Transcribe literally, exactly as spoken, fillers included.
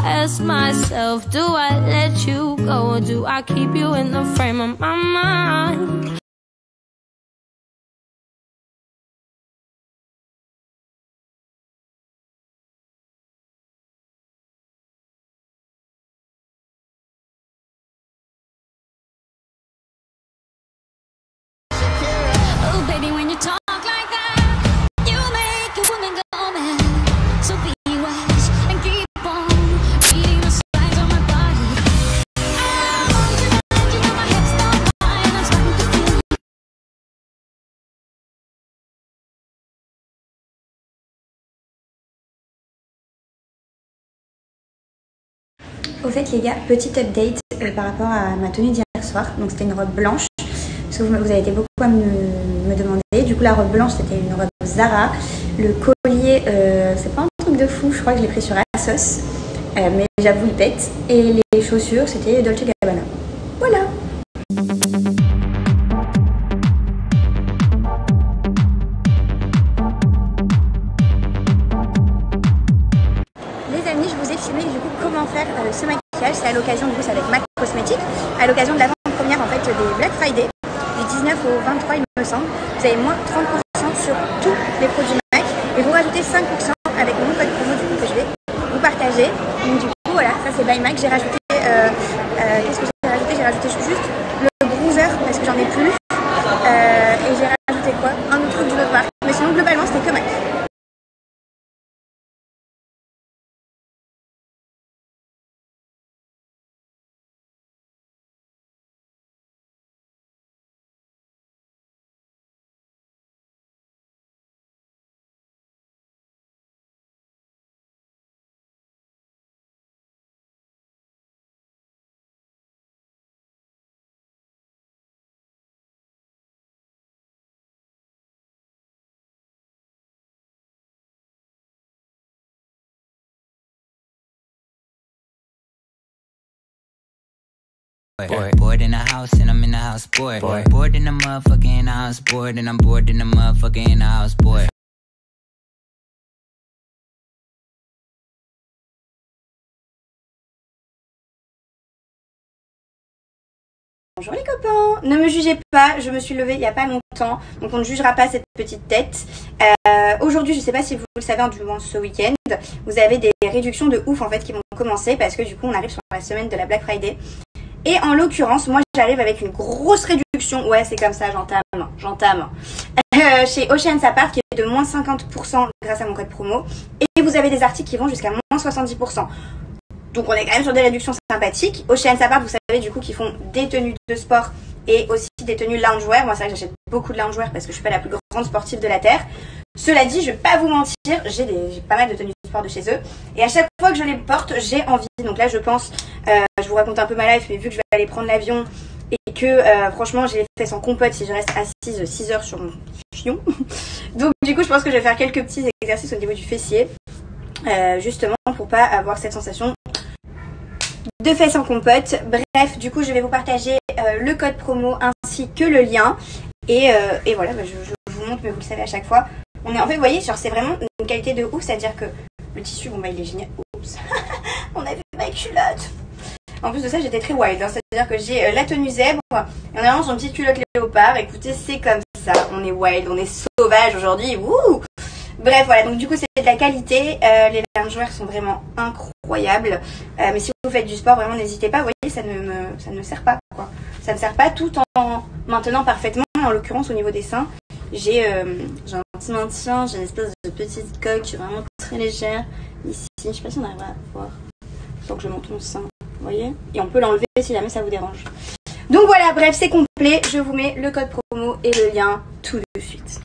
ask myself, do I let you go or do I keep you in the frame of my mind? Oh baby, when you talk like that, you make a woman go mad. So be wise and keep on reading the signs on my body. I want you tonight, you know my head's not fine. I'm starting to feel. Au fait les gars, petite update euh, par rapport à ma tenue d'hier soir. Donc c'était une robe blanche, parce que vous, vous avez été beaucoup à me, me demander. Du coup la robe blanche c'était une robe Zara. Le collier, euh, c'est pas un truc de fou, je crois que je l'ai pris sur ASOS. Euh, mais j'avoue il pète. Et les chaussures c'était Dolce Gabbana. Voilà. Les amis, je vous ai filmé du coup comment faire euh, ce maquillage. C'est à l'occasion, du coup c'est avec MAC Cosmetics, à l'occasion de l'avant-première en fait des Black Friday, du dix-neuf au vingt-trois il me semble. Vous avez moins trente pour cent sur tous les produits MAC et vous rajoutez cinq pour cent avec mon code promo du coup que je vais vous partager. Donc du coup voilà, ça c'est by MAC. J'ai rajouté, euh, euh, qu'est-ce que j'ai rajouté J'ai rajouté juste le bronzer parce que j'en ai plus. Euh, et j'ai rajouté quoi Un autre truc d'une autre marque. Mais sinon globalement c'était que MAC. Bored. Bored in the house and I'm in the house bored. Bored, bored in the motherfucking house bored and I'm bored in the motherfucking house bored. Bonjour les copains, ne me jugez pas, je me suis levée il n'y a pas longtemps, donc on ne jugera pas cette petite tête. Euh, Aujourd'hui, je ne sais pas si vous le savez, du moins ce week-end, vous avez des réductions de ouf en fait qui vont commencer parce que du coup on arrive sur la semaine de la Black Friday. Et en l'occurrence, moi j'arrive avec une grosse réduction, ouais c'est comme ça, j'entame, j'entame, euh, chez Oceans Apart qui est de moins cinquante pour cent grâce à mon code promo. Et vous avez des articles qui vont jusqu'à moins soixante-dix pour cent. Donc on est quand même sur des réductions sympathiques. Oceans Apart, vous savez du coup qu'ils font des tenues de sport et aussi des tenues loungewear. Moi c'est vrai que j'achète beaucoup de loungewear parce que je suis pas la plus grande sportive de la Terre. Cela dit, je vais pas vous mentir, j'ai pas mal de tenues de sport de chez eux. Et à chaque fois que je les porte, j'ai envie. Donc là je pense, euh, je vous raconte un peu ma life, mais vu que je vais aller prendre l'avion et que euh, franchement j'ai les fesses en compote si je reste assise six heures sur mon fion. Donc du coup je pense que je vais faire quelques petits exercices au niveau du fessier. Euh, justement pour pas avoir cette sensation de fesses en compote. Bref, du coup je vais vous partager euh, le code promo ainsi que le lien et, euh, et voilà, bah, je, je vous montre, mais vous le savez à chaque fois. On est en fait, vous voyez, genre c'est vraiment une qualité de ouf, c'est à dire que le tissu, bon bah il est génial. Oups. On a vu ma culotte. En plus de ça, j'étais très wild, hein. C'est-à-dire que j'ai euh, la tenue zèbre et on a vraiment son petite culotte léopard. Écoutez, c'est comme ça, on est wild, on est sauvage aujourd'hui. Wouh. Bref, voilà, donc du coup c'est de la qualité, euh, les loungewear sont vraiment incroyables, euh, mais si vous faites du sport, vraiment n'hésitez pas, vous voyez, ça ne, me, ça ne me sert pas, quoi. Ça ne sert pas tout en maintenant parfaitement, en l'occurrence au niveau des seins, j'ai euh, un petit maintien, j'ai une espèce de petite coque vraiment très légère, ici, je sais pas si on arrivera à voir, faut que je monte mon sein, vous voyez, et on peut l'enlever si jamais ça vous dérange. Donc voilà, bref, c'est complet, je vous mets le code promo et le lien tout de suite.